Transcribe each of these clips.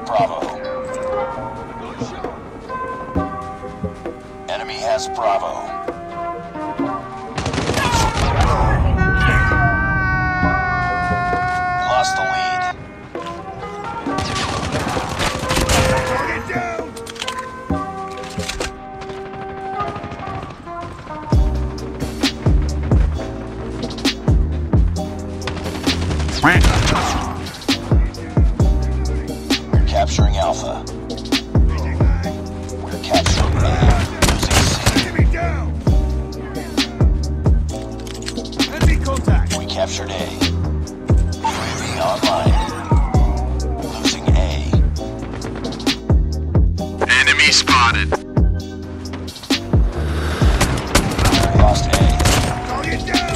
Bravo. Enemy has Bravo. We lost the lead. We're capturing Alpha. We're capturing A. Losing C. Enemy down. Enemy contact. We captured A. UAV online. Losing A. Enemy spotted. We lost A. Target down.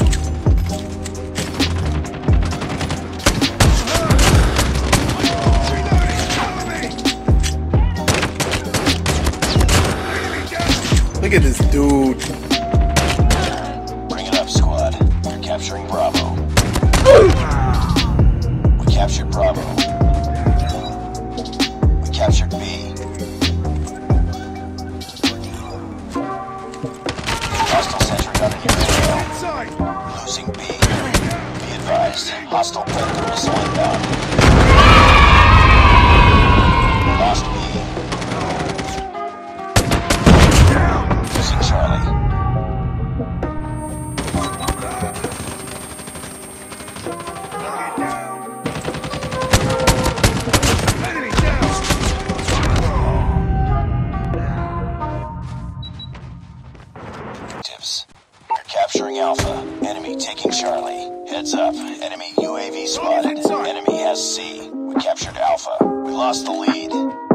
Look at this dude. Bring it up, squad. We're capturing Bravo. We captured Bravo. We captured B. Hostile sentry gun in your area. Inside. Losing B. Be advised. Hostile Predator missile inbound. Lost B. Losing Charlie. Enemy down. Tips. We're capturing Alpha. Enemy taking Charlie. Heads up. Enemy UAV spotted. Enemy has C. We captured Alpha. We lost the lead.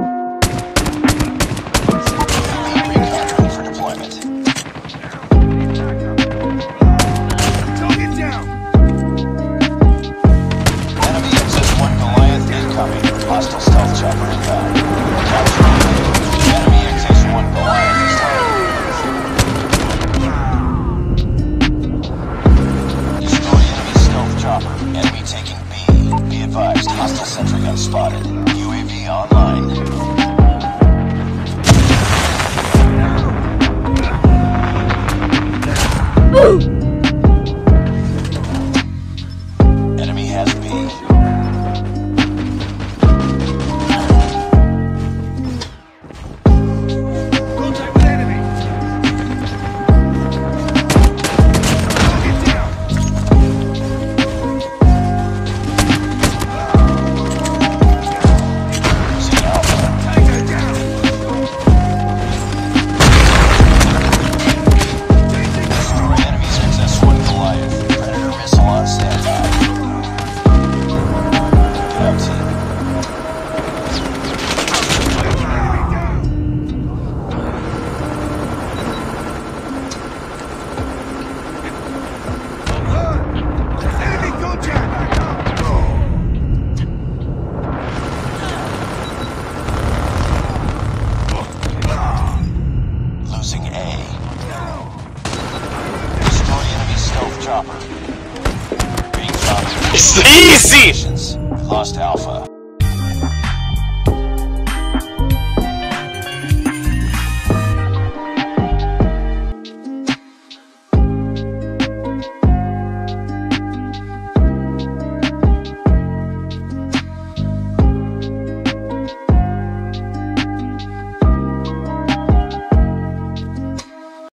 UAV recon for deployment. Target down. Enemy XS-1 Goliath incoming. Hostile stealth chopper inbound. Capturing. Enemy XS-1 Goliath is landing. Destroy enemy stealth chopper. Enemy taking B. Be advised. Hostile sentry gun spotted. UAV online. Enemy has B. Contact with enemy. Target down. Losing Alpha. Tango down. Destroy enemy's XS-1 Goliath. Predator missile on standby. Get up, team. Enemy contact. Losing A. Destroy enemy stealth chopper. Being dropped. It's easy! We lost Alpha.